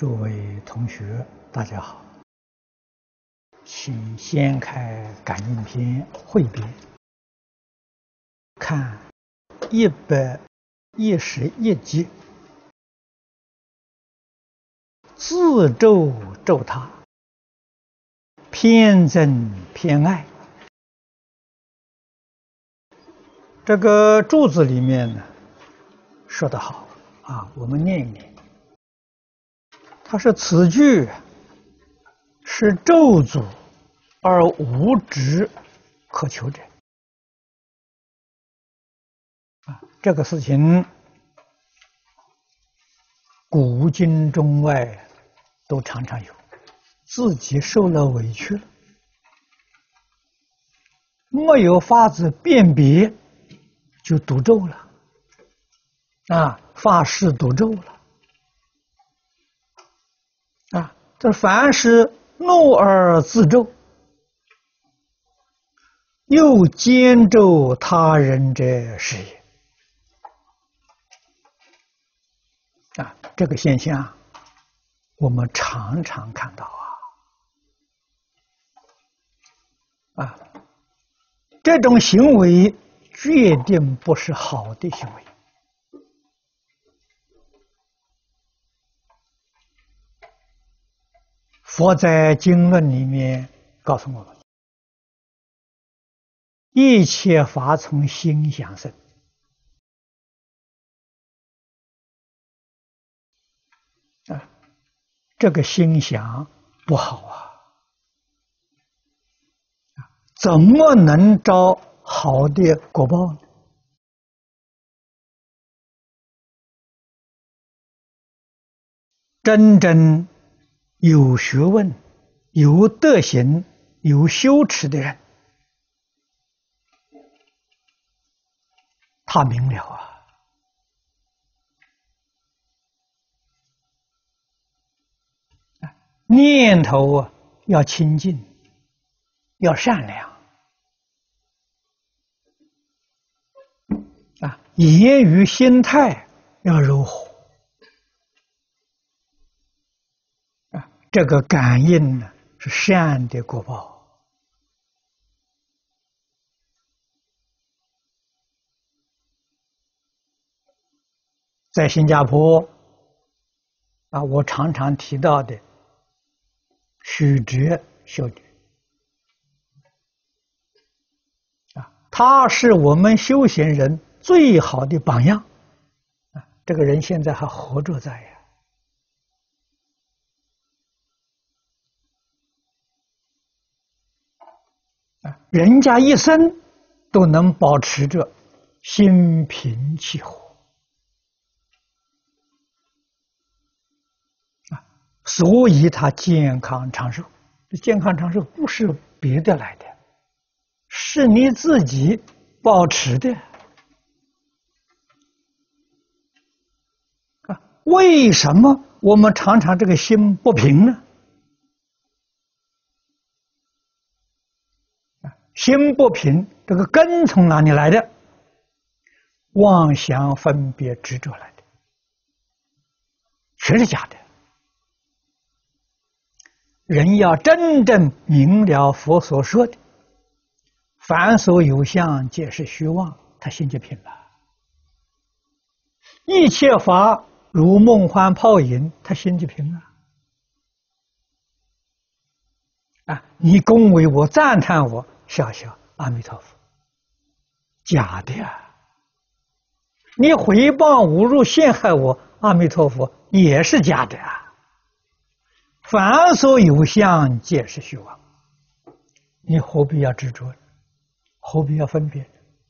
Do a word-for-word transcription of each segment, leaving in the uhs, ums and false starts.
诸位同学，大家好，请先开《感应篇》汇编，看一百一十一集，自咒咒他，偏憎偏爱。这个注子里面呢，说得好啊，我们念一念。他说：“此句是咒诅而无执可求者。”啊，这个事情古今中外都常常有，自己受了委屈了，没有法子辨别，就赌咒了，啊，发誓赌咒了。啊，这凡是怒而自咒，又兼咒他人者是也。啊，这个现象我们常常看到啊。啊，这种行为决定不是好的行为。佛在经论里面告诉我们，一切法从心想生。啊，这个心想不好啊，怎么能招好的果报呢？真正有学问、有德行、有修持的人，他明了啊，念头啊要清净，要善良啊，言语心态要柔和。这个感应呢，是善的果报。在新加坡啊，我常常提到的许哲修女啊，她是我们修行人最好的榜样啊。这个人现在还活着在呀。人家一生都能保持着心平气和啊，所以他健康长寿。健康长寿不是别的来的，是你自己保持的啊。为什么我们常常这个心不平呢？心不平，这个根从哪里来的？妄想分别执着来的，全是假的。人要真正明了佛所说的凡所有相皆是虚妄，他心就平了。一切法如梦幻泡影，他心就平了。啊，你恭维我，赞叹我，笑笑阿弥陀佛，假的呀！你诽谤、侮辱、陷害我，阿弥陀佛也是假的啊！凡所有相，皆是虚妄。你何必要执着？何必要分别？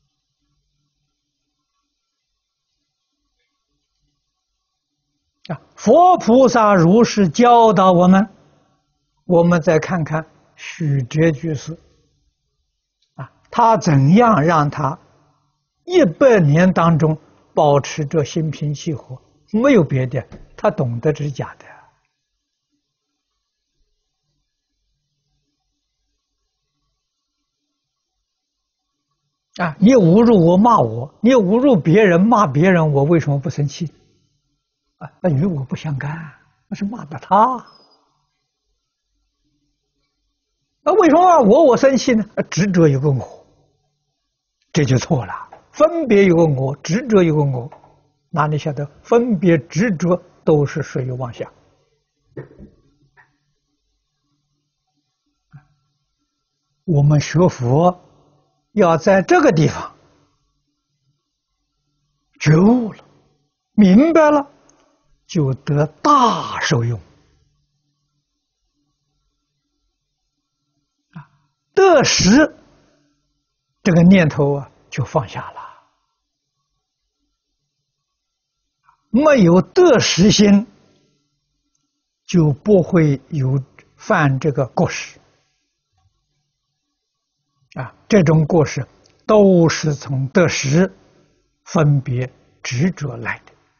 啊，佛菩萨如是教导我们，我们再看看许哲居士。他怎样让他一百年当中保持着心平气和？没有别的，他懂得这是假的啊！你侮辱我、骂我，你侮辱别人、骂别人，我为什么不生气？啊，那与我不相干， 那是骂的他。那为什么我我生气呢？执着有个我，这就错了。分别有个我，执着有个我，哪里晓得分别执着都是属于妄想。我们学佛要在这个地方觉悟了，明白了，就得大受用。啊，得失这个念头啊，就放下了。没有得失心，就不会有犯这个过失。啊，这种过失都是从得失、分别、执着来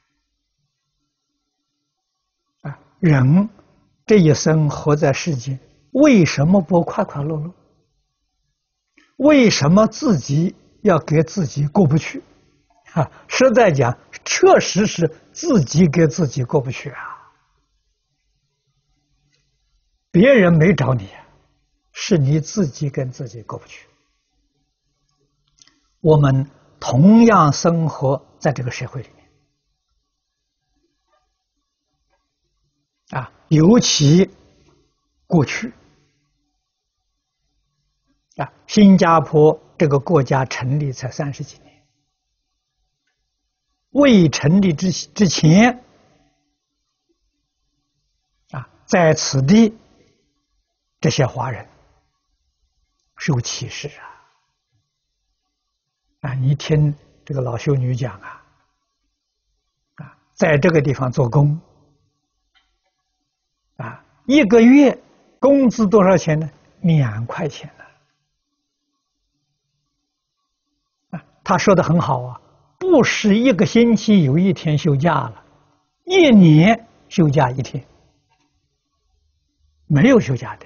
的。啊，人这一生活在世间，为什么不快快乐乐？为什么自己要给自己过不去？啊，实在讲，确实是自己给自己过不去啊。别人没找你，是你自己跟自己过不去。我们同样生活在这个社会里面，啊，尤其过去，啊，新加坡这个国家成立才三十几年，未成立之之前，啊，在此地这些华人受歧视啊。啊，你听这个老修女讲啊，啊，在这个地方做工，啊，一个月工资多少钱呢？两块钱呢。啊，他说的很好啊，不是一个星期有一天休假了，一年休假一天，没有休假的。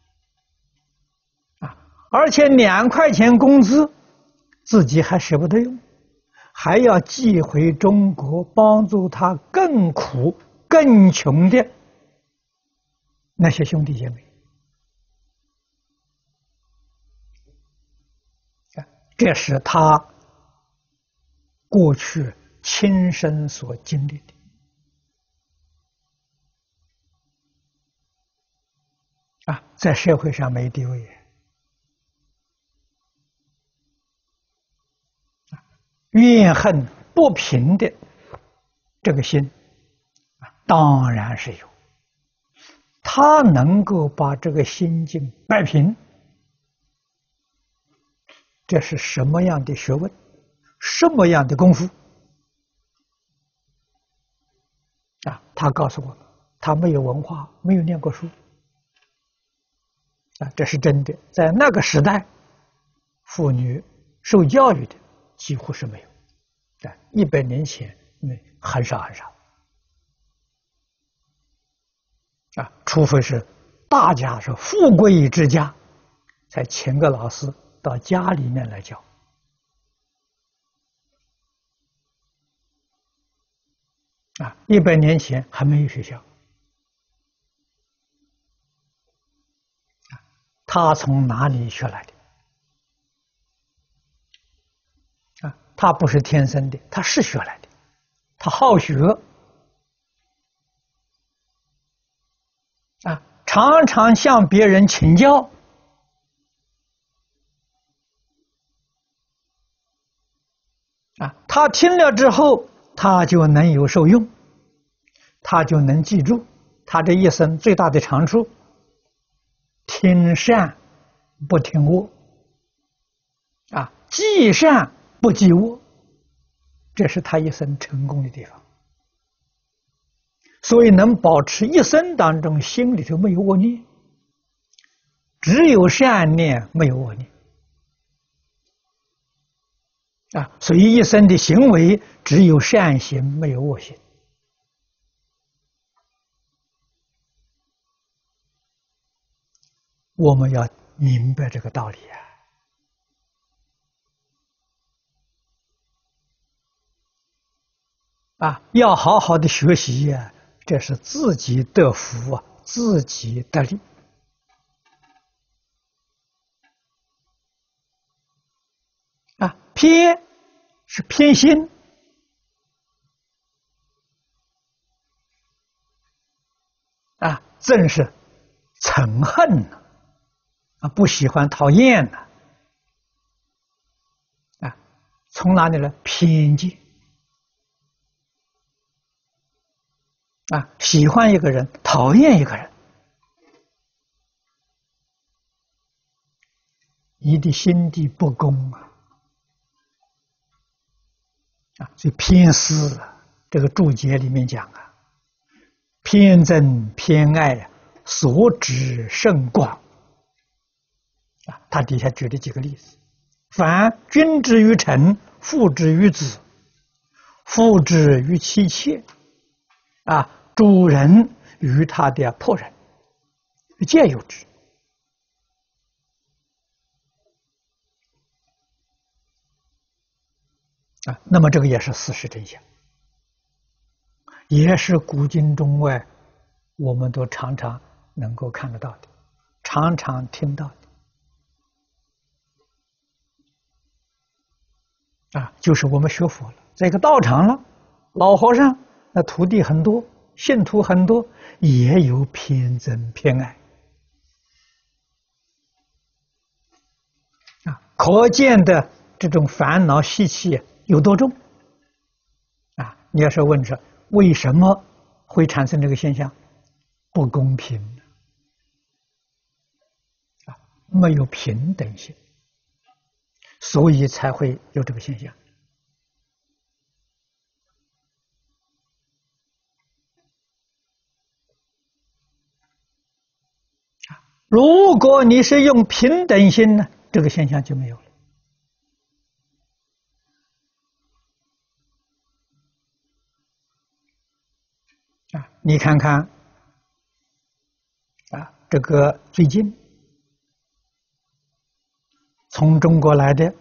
啊，而且两块钱工资。自己还舍不得用，还要寄回中国，帮助他更苦、更穷的那些兄弟姐妹。这是他过去亲身所经历的。啊，在社会上没地位。怨恨不平的这个心，当然是有。他能够把这个心境摆平，这是什么样的学问？什么样的功夫？啊，他告诉我们，他没有文化，没有念过书。啊，这是真的。在那个时代，妇女受教育的几乎是没有。在一百年前，那很少很少。啊，除非是大家是富贵之家，才请个老师到家里面来教。啊，一百年前还没有学校。啊，他从哪里学来的？啊，他不是天生的，他是学来的，他好学。啊，常常向别人请教。啊，他听了之后，他就能有受用，他就能记住。他这一生最大的长处，听善不听恶。啊，记善不记恶，这是他一生成功的地方。所以能保持一生当中心里头没有恶念，只有善念，没有恶念。啊，所以一生的行为只有善行，没有恶行。我们要明白这个道理啊！啊，要好好的学习呀、啊， 这是自己得福啊，自己得利啊。偏是偏心啊，正是憎恨呢啊，不喜欢、讨厌呢啊，从哪里来？偏见啊，喜欢一个人，讨厌一个人，你的心地不公啊啊，所以偏私啊，这个注解里面讲啊，偏憎偏爱啊，所指甚广啊。他底下举了几个例子：凡君之于臣，父之于子，父之于妻妾，啊，主人与他的仆人，皆有之。啊，那么这个也是事实真相，也是古今中外我们都常常能够看得到的，常常听到的。啊，就是我们学佛了，在一个道场了，老和尚那徒弟很多，信徒很多，也有偏憎偏爱啊，可见的这种烦恼习气有多重啊？你要是问说为什么会产生这个现象？不公平啊，没有平等性，所以才会有这个现象。如果你是用平等心呢，这个现象就没有了。啊，你看看，啊，这个最近从中国来的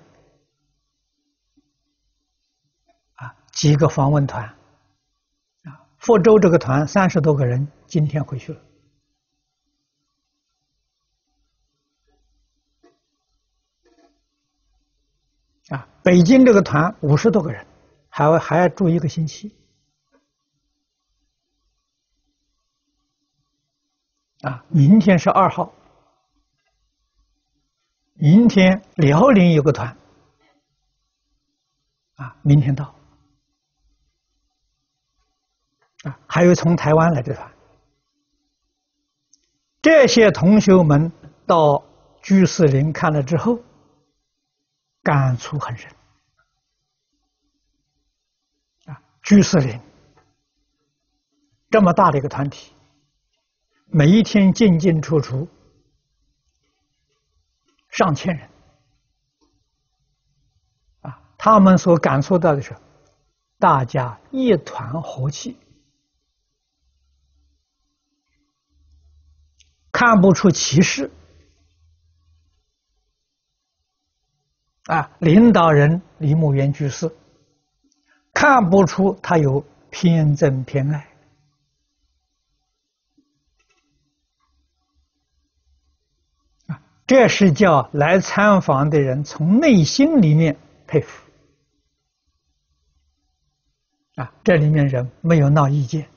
啊几个访问团，啊，福州这个团三十多个人，今天回去了。啊，北京这个团五十多个人，还要还要住一个星期。啊，明天是二号，明天辽宁有个团，啊，明天到。啊，还有从台湾来的团。这些同学们到居士林看了之后，感触很深。啊，居士林这么大的一个团体，每一天进进出出上千人，啊，他们所感受到的是，大家一团和气，看不出歧视。啊，领导人李牧原居士看不出他有偏憎偏爱。啊，这是叫来参访的人从内心里面佩服。啊，这里面人没有闹意见，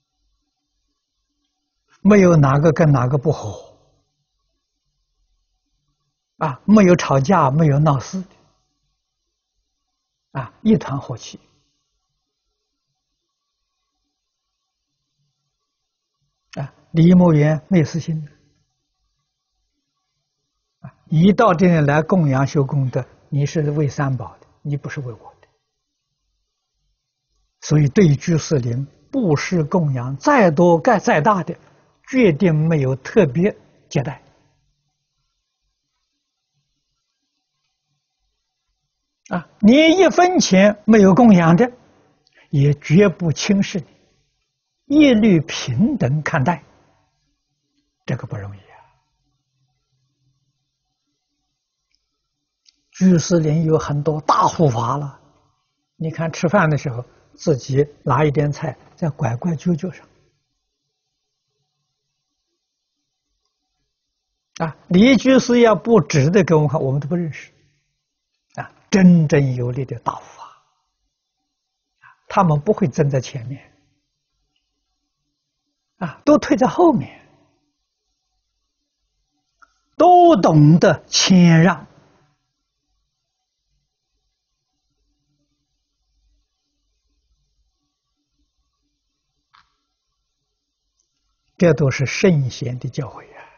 没有哪个跟哪个不和。啊，没有吵架，没有闹事的，啊，一团和气。啊，李牧原没私心的，啊，你到这里来供养修功德，你是为三宝的，你不是为我的。所以对居士林布施供养再多盖再大的，决定没有特别接待。啊，你一分钱没有供养的，也绝不轻视你，一律平等看待，这个不容易啊。居士林有很多大护法了，你看吃饭的时候，自己拿一点菜在拐拐角角上， 啊，李居士要不指的给我们看，我们都不认识。啊，真正有力的大护法，他们不会站在前面，啊，都退在后面，都懂得谦让。这都是圣贤的教诲啊！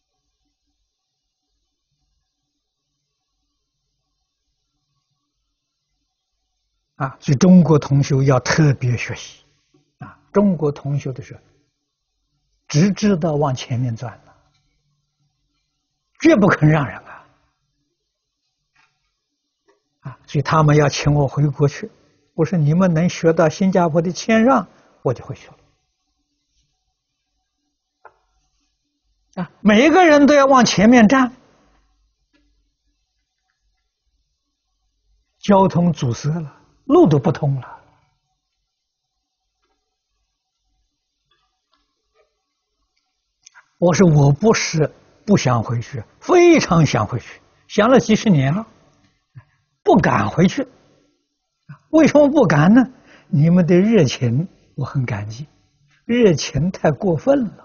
啊，所以中国同修要特别学习啊！中国同修的时候，只知道往前面转了，绝不肯让人啊！啊，所以他们要请我回国去，我说你们能学到新加坡的谦让，我就回去了。啊，每一个人都要往前面站，交通阻塞了，路都不通了。我说我不是不想回去，非常想回去，想了几十年了，不敢回去。为什么不敢呢？你们的热情我很感激，热情太过分了。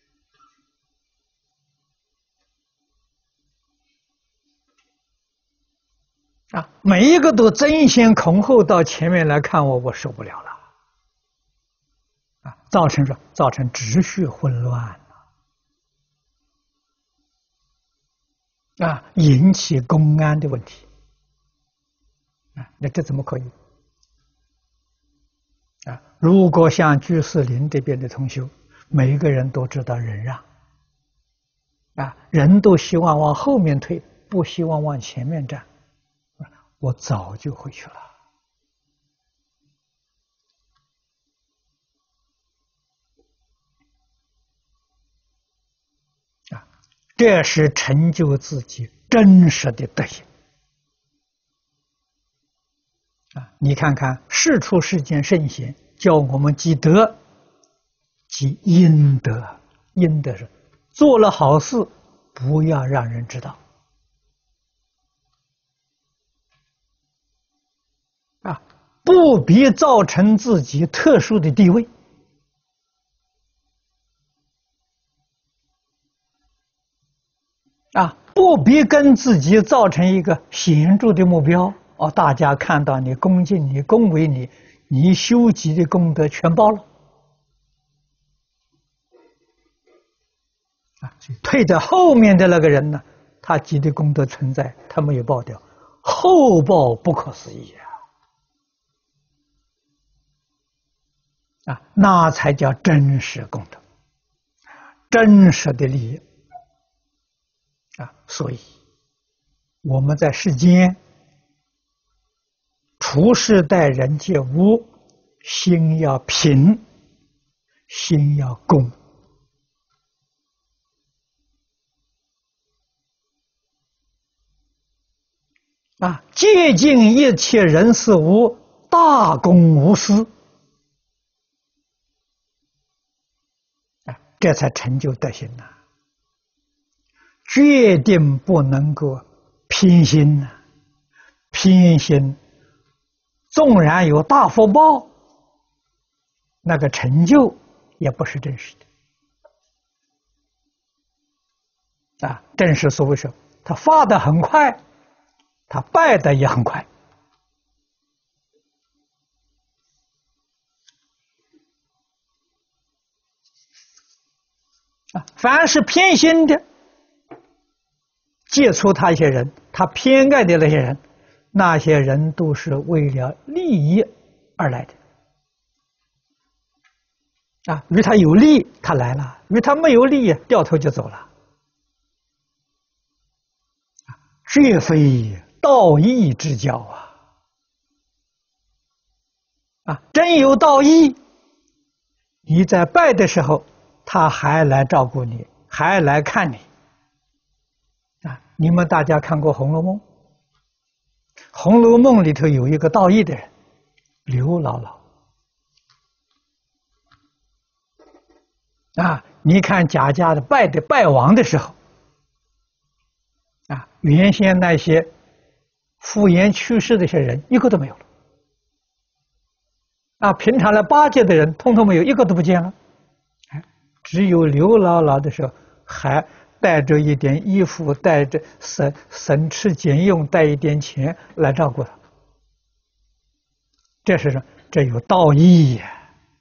啊，每一个都争先恐后到前面来看我，我受不了了。啊，造成什么？造成秩序混乱了。啊，引起公安的问题。啊，那这怎么可以？啊，如果像居士林这边的同修，每一个人都知道忍让。啊，人都希望往后面退，不希望往前面站。我早就回去了。啊，这是成就自己真实的德行。啊，你看看世出世间圣贤教我们积德，积阴德。阴德是做了好事，不要让人知道。啊，不必造成自己特殊的地位。啊，不必跟自己造成一个显著的目标。哦，大家看到你恭敬你、恭维你，你修集的功德全报了。啊，退在后面的那个人呢，他积的功德存在，他没有报掉，后报不可思议啊！啊，那才叫真实功德，真实的利益啊！所以我们在世间处事待人接物，心要平，心要公。啊，接近一切人事物，大公无私。啊，这才成就德行呐！决定不能够偏心呐！偏心，纵然有大福报，那个成就也不是真实的。啊，正是所谓说，他发得很快，他败得也很快。啊，凡是偏心的，接触他一些人，他偏爱的那些人，那些人都是为了利益而来的。啊，与他有利，他来了；与他没有利，掉头就走了。绝非道义之交啊！啊，真有道义，你在拜的时候，他还来照顾你，还来看你。啊，你们大家看过《红楼梦》？《红楼梦》里头有一个道义的人，刘姥姥。啊，你看贾家的拜的拜王的时候， 原先那些复原去世的一些人，一个都没有了。啊，平常来巴结的人，通通没有，一个都不见了。哎，只有刘姥姥的时候，还带着一点衣服，带着省省吃俭用，带一点钱来照顾他。这是什么？这有道义呀！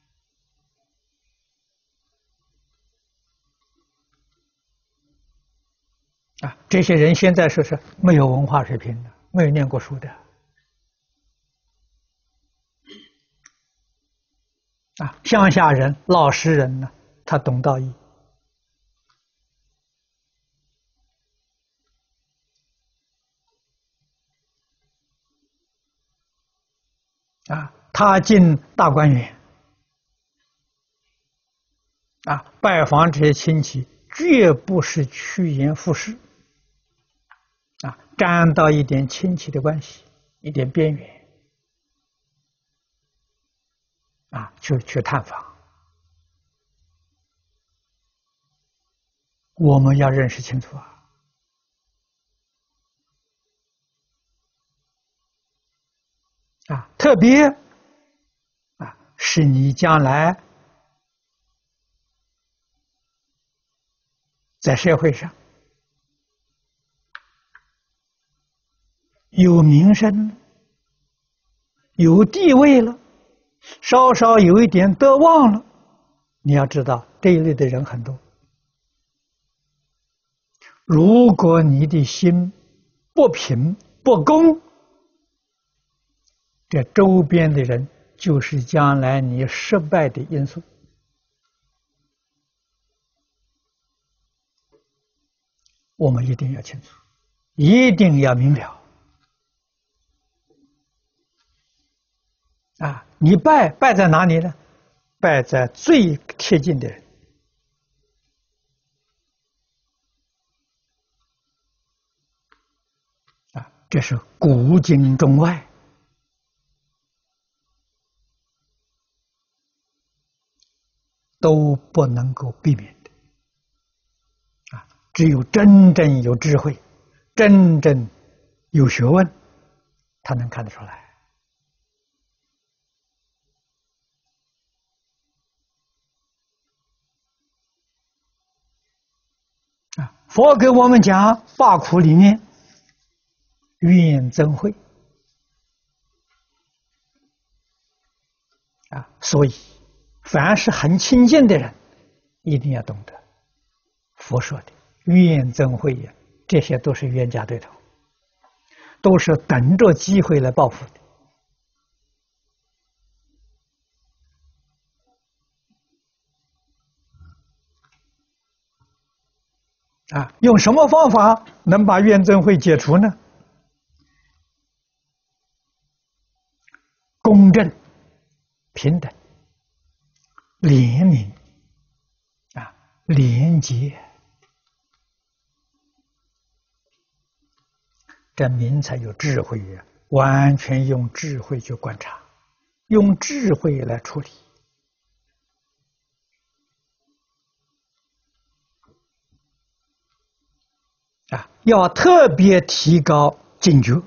啊，这些人现在说是没有文化水平的，没有念过书的。啊，乡下人、老实人呢，他懂道义。啊，他进大观园，啊，拜访这些亲戚，绝不是趋炎附势。啊，沾到一点亲戚的关系，一点边缘，啊，就去探访。我们要认识清楚啊！啊，特别啊，是你将来在社会上有名声、有地位了，稍稍有一点德望了，你要知道这一类的人很多。如果你的心不平不公，这周边的人就是将来你失败的因素。我们一定要清楚，一定要明了。啊，你拜拜在哪里呢？拜在最贴近的人。啊，这是古今中外都不能够避免的。啊，只有真正有智慧、真正有学问，他能看得出来。啊，佛给我们讲八苦里面，怨憎会。啊，所以凡是很亲近的人，一定要懂得佛说的怨憎会呀，这些都是冤家对头，都是等着机会来报复的。啊，用什么方法能把怨憎会解除呢？公正、平等、怜悯，啊，廉洁，这民才有智慧呀！完全用智慧去观察，用智慧来处理。啊，要特别提高警觉。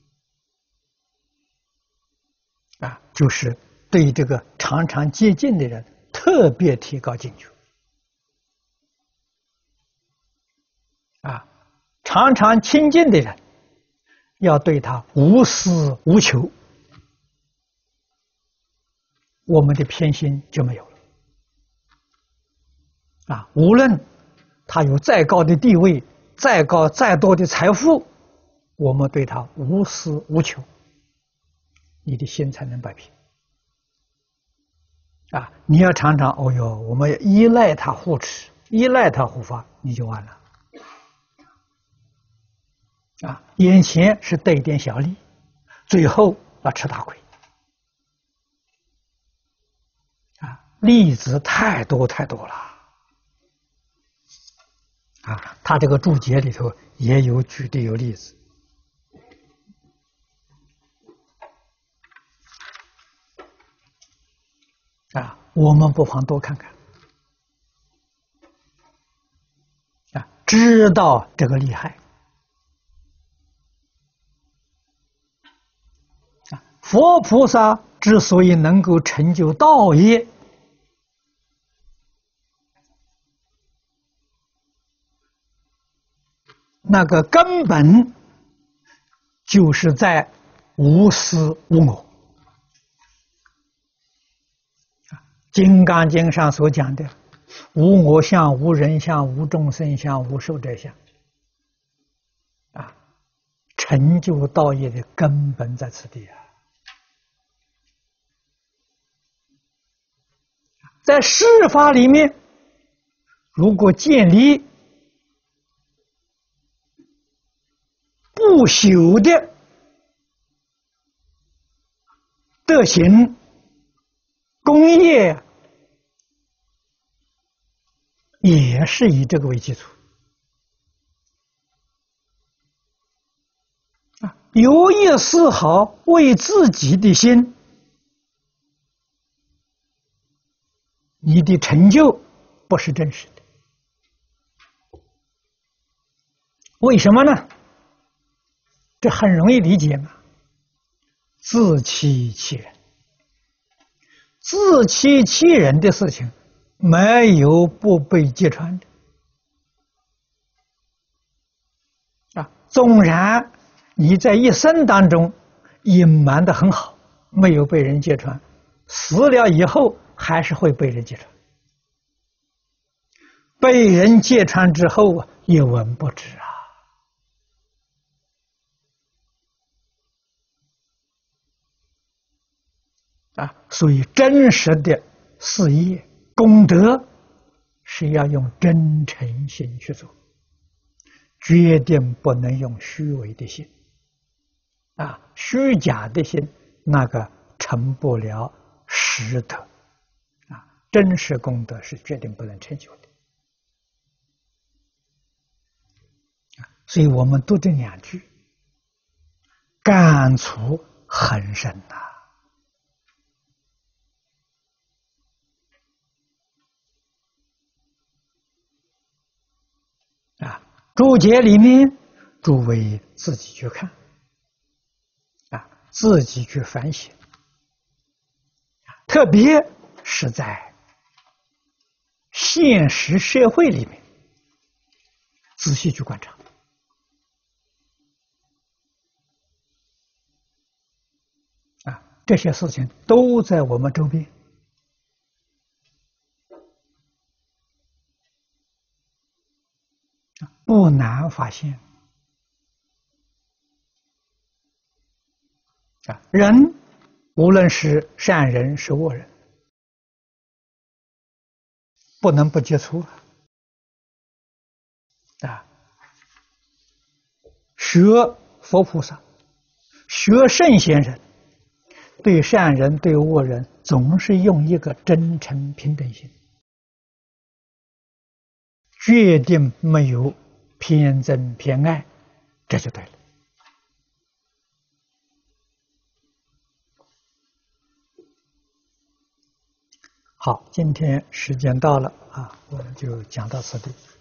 啊，就是对这个常常接近的人特别提高警觉。啊，常常亲近的人，要对他无私无求，我们的偏心就没有了。啊，无论他有再高的地位，再高再多的财富，我们对他无私无求，你的心才能摆平。啊，你要常常哦哟，我们依赖他护持，依赖他护法，你就完了。啊，眼前是得一点小利，最后要吃大亏。啊，例子太多太多了。啊，他这个注解里头也有举的有例子。啊，我们不妨多看看。啊，知道这个厉害。 佛菩萨之所以能够成就道业，那个根本就是在无私无我。《金刚经》上所讲的无我相、无人相、无众生相、无寿者相，啊，成就道业的根本在此地啊！在世法里面，如果建立不朽的德行功业，也是以这个为基础啊，有意丝毫为自己的心，你的成就不是真实的。为什么呢？这很容易理解嘛，自欺欺人。自欺欺人的事情，没有不被揭穿的啊！纵然你在一生当中隐瞒得很好，没有被人揭穿，死了以后还是会被人揭穿。被人揭穿之后啊，一文不值啊！啊，所以真实的事业功德是要用真诚心去做，决定不能用虚伪的心啊，虚假的心那个成不了实德啊，真实功德是决定不能成就的啊，所以我们读这两句，感触很深呐、啊。啊，注解里面，诸位自己去看，啊，自己去反省，特别是在现实社会里面，仔细去观察，啊，这些事情都在我们周边。不难发现啊，人无论是善人是恶人，不能不接触啊。学佛菩萨，学圣贤人，对善人对恶人，总是用一个真诚平等心，决定没有偏憎偏爱，这就对了。好，今天时间到了啊，我们就讲到此地。